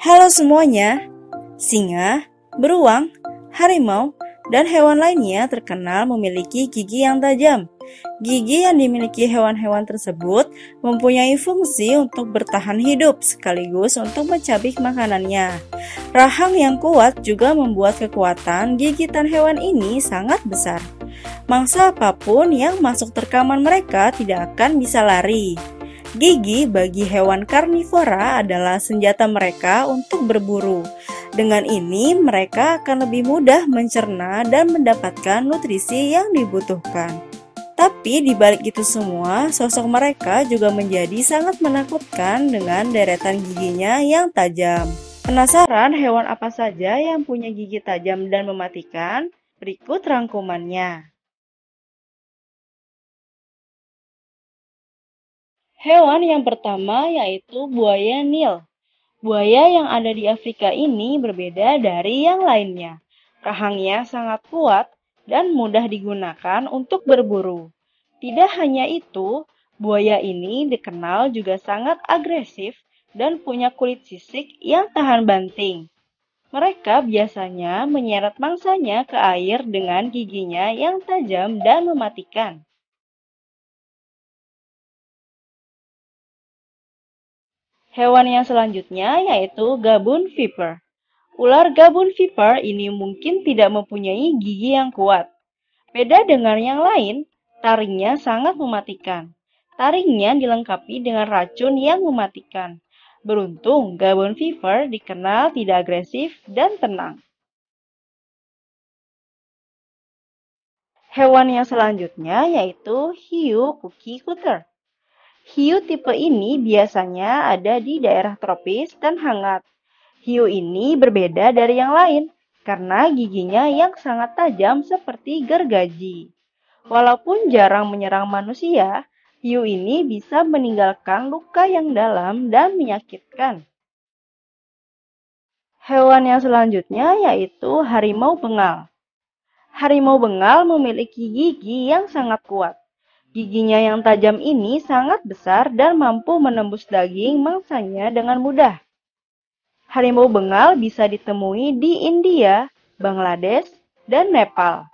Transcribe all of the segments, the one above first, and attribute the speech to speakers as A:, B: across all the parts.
A: Halo semuanya, singa, beruang, harimau, dan hewan lainnya terkenal memiliki gigi yang tajam. Gigi yang dimiliki hewan-hewan tersebut mempunyai fungsi untuk bertahan hidup sekaligus untuk mencabik makanannya. Rahang yang kuat juga membuat kekuatan gigitan hewan ini sangat besar. Mangsa apapun yang masuk terkaman mereka tidak akan bisa lari. Gigi bagi hewan karnivora adalah senjata mereka untuk berburu. Dengan ini, mereka akan lebih mudah mencerna dan mendapatkan nutrisi yang dibutuhkan. Tapi di balik itu semua, sosok mereka juga menjadi sangat menakutkan dengan deretan giginya yang tajam. Penasaran hewan apa saja yang punya gigi tajam dan mematikan? Berikut rangkumannya. Hewan yang pertama yaitu buaya Nil. Buaya yang ada di Afrika ini berbeda dari yang lainnya. Rahangnya sangat kuat dan mudah digunakan untuk berburu. Tidak hanya itu, buaya ini dikenal juga sangat agresif dan punya kulit sisik yang tahan banting. Mereka biasanya menyeret mangsanya ke air dengan giginya yang tajam dan mematikan. Hewan yang selanjutnya yaitu gabun viper. Ular gabun viper ini mungkin tidak mempunyai gigi yang kuat. Beda dengan yang lain, taringnya sangat mematikan. Taringnya dilengkapi dengan racun yang mematikan. Beruntung, gabun viper dikenal tidak agresif dan tenang. Hewan yang selanjutnya yaitu hiu cookie cutter. Hiu tipe ini biasanya ada di daerah tropis dan hangat. Hiu ini berbeda dari yang lain karena giginya yang sangat tajam seperti gergaji. Walaupun jarang menyerang manusia, hiu ini bisa meninggalkan luka yang dalam dan menyakitkan. Hewan yang selanjutnya yaitu harimau bengal. Harimau bengal memiliki gigi yang sangat kuat. Giginya yang tajam ini sangat besar dan mampu menembus daging mangsanya dengan mudah. Harimau bengal bisa ditemui di India, Bangladesh, dan Nepal.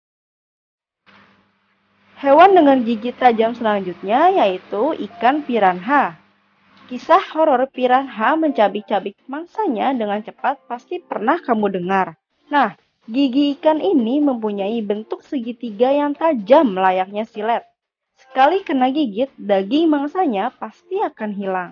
A: Hewan dengan gigi tajam selanjutnya yaitu ikan piranha. Kisah horor piranha mencabik-cabik mangsanya dengan cepat pasti pernah kamu dengar. Nah, gigi ikan ini mempunyai bentuk segitiga yang tajam layaknya silet. Sekali kena gigit, daging mangsanya pasti akan hilang.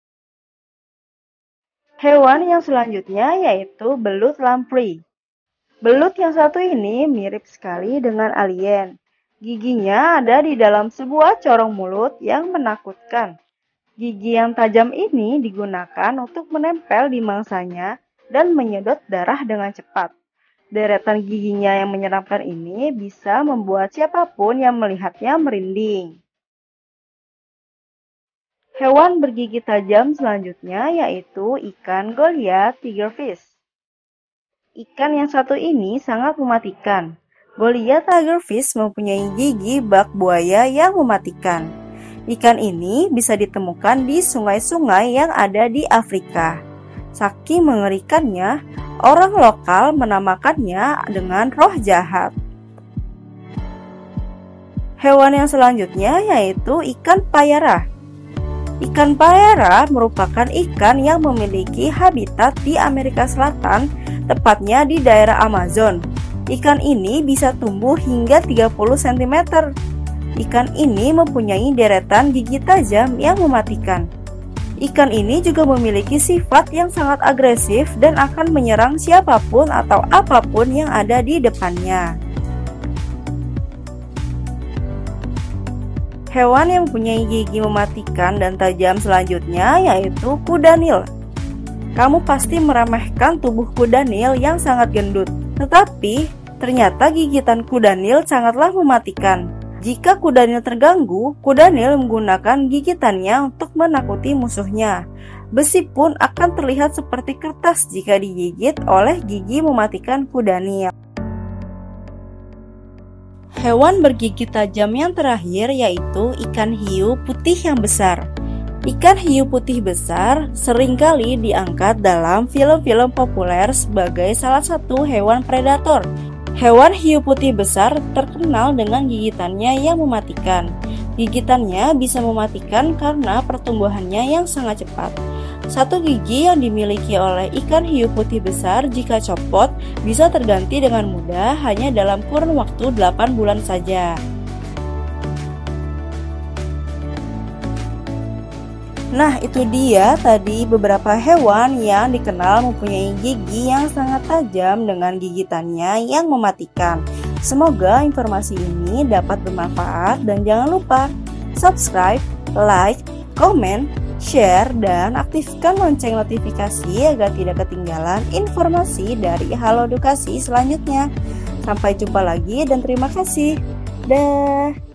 A: Hewan yang selanjutnya yaitu belut lamprey. Belut yang satu ini mirip sekali dengan alien. Giginya ada di dalam sebuah corong mulut yang menakutkan. Gigi yang tajam ini digunakan untuk menempel di mangsanya dan menyedot darah dengan cepat. Deretan giginya yang menyeramkan ini bisa membuat siapapun yang melihatnya merinding. Hewan bergigi tajam selanjutnya yaitu ikan Goliath tigerfish. Ikan yang satu ini sangat mematikan. Goliath tigerfish mempunyai gigi bak buaya yang mematikan. Ikan ini bisa ditemukan di sungai-sungai yang ada di Afrika. Saking mengerikannya, orang lokal menamakannya dengan roh jahat. Hewan yang selanjutnya yaitu ikan payara. Ikan payara merupakan ikan yang memiliki habitat di Amerika Selatan, tepatnya di daerah Amazon. Ikan ini bisa tumbuh hingga 30 cm. Ikan ini mempunyai deretan gigi tajam yang mematikan. Ikan ini juga memiliki sifat yang sangat agresif dan akan menyerang siapapun atau apapun yang ada di depannya. Hewan yang mempunyai gigi mematikan dan tajam selanjutnya yaitu kuda Nil. Kamu pasti meremehkan tubuh kuda Nil yang sangat gendut, tetapi ternyata gigitan kuda Nil sangatlah mematikan. Jika kuda Nil terganggu, kuda Nil menggunakan gigitannya untuk menakuti musuhnya. Besi pun akan terlihat seperti kertas jika digigit oleh gigi mematikan kuda Nil. Hewan bergigi tajam yang terakhir yaitu ikan hiu putih yang besar. Ikan hiu putih besar seringkali diangkat dalam film-film populer sebagai salah satu hewan predator. Hewan hiu putih besar terkenal dengan gigitannya yang mematikan. Gigitannya bisa mematikan karena pertumbuhannya yang sangat cepat. Satu gigi yang dimiliki oleh ikan hiu putih besar jika copot bisa terganti dengan mudah hanya dalam kurun waktu 8 bulan saja. Nah, itu dia tadi beberapa hewan yang dikenal mempunyai gigi yang sangat tajam dengan gigitannya yang mematikan. Semoga informasi ini dapat bermanfaat dan jangan lupa subscribe, like, komen, share, dan aktifkan lonceng notifikasi agar tidak ketinggalan informasi dari Halo Edukasi selanjutnya. Sampai jumpa lagi dan terima kasih. Dah.